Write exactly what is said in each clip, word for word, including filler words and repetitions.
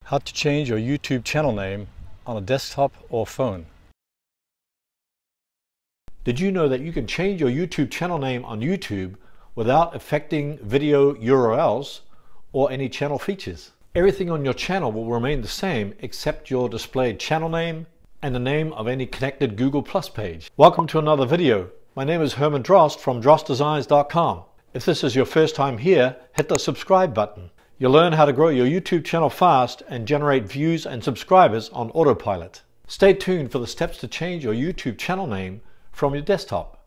How to change your YouTube channel name on a desktop or phone. Did you know that you can change your YouTube channel name on YouTube without affecting video U R Ls or any channel features? Everything on your channel will remain the same except your displayed channel name and the name of any connected Google Plus page. Welcome to another video. My name is Herman Drost from drost designs dot com. If this is your first time here, hit the subscribe button. You'll learn how to grow your YouTube channel fast and generate views and subscribers on autopilot. Stay tuned for the steps to change your YouTube channel name from your desktop.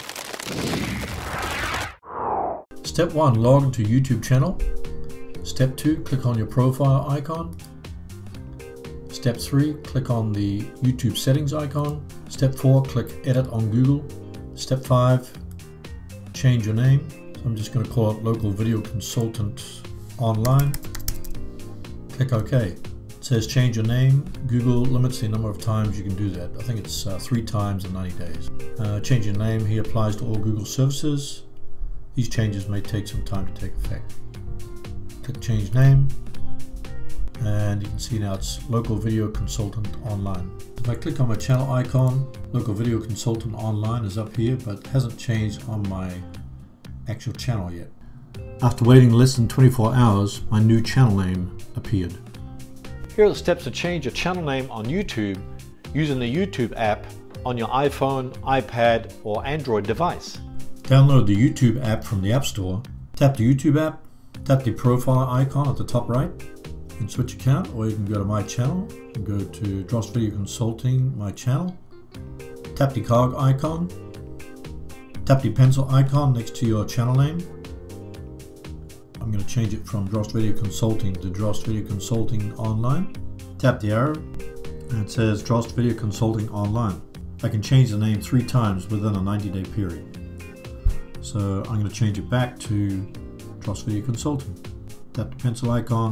Step one, log into YouTube channel. Step two, click on your profile icon. Step three, click on the YouTube settings icon. Step four, click edit on Google. Step five, change your name. So I'm just going to call it Local Video Consultant Online. Click OK. It says change your name. Google limits the number of times you can do that. I think it's uh, three times in ninety days. Uh, change your name here applies to all Google services. These changes may take some time to take effect. Click change name, and you can see now it's Local Video Consultant Online. If I click on my channel icon, Local Video Consultant Online is up here, but hasn't changed on my actual channel yet. After waiting less than twenty-four hours, my new channel name appeared. Here are the steps to change your channel name on YouTube using the YouTube app on your iPhone, iPad, or Android device. Download the YouTube app from the App Store. Tap the YouTube app, tap the profile icon at the top right, and switch account, or you can go to My Channel and go to Drost Video Consulting, My Channel. Tap the cog icon, tap the pencil icon next to your channel name. I'm going to change it from Drost Video Consulting to Drost Video Consulting Online. Tap the arrow and it says Drost Video Consulting Online. I can change the name three times within a ninety day period. So I'm going to change it back to Drost Video Consulting. Tap the pencil icon,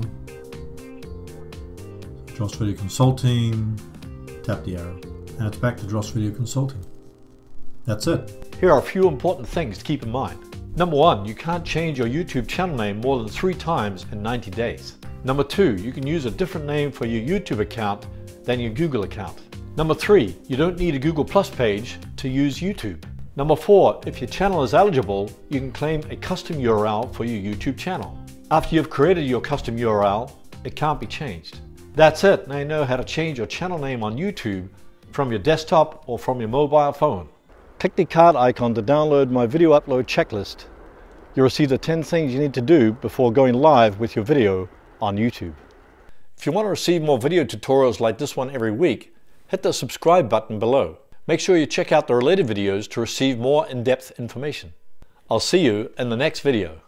Drost Video Consulting, tap the arrow, and it's back to Drost Video Consulting. That's it. Here are a few important things to keep in mind. Number one, you can't change your YouTube channel name more than three times in ninety days. Number two, you can use a different name for your YouTube account than your Google account. Number three, you don't need a Google Plus page to use YouTube. Number four, if your channel is eligible, you can claim a custom U R L for your YouTube channel. After you've created your custom U R L, it can't be changed. That's it. Now you know how to change your channel name on YouTube from your desktop or from your mobile phone. Click the card icon to download my video upload checklist. You'll receive the ten things you need to do before going live with your video on YouTube. If you want to receive more video tutorials like this one every week, hit the subscribe button below. Make sure you check out the related videos to receive more in-depth information. I'll see you in the next video.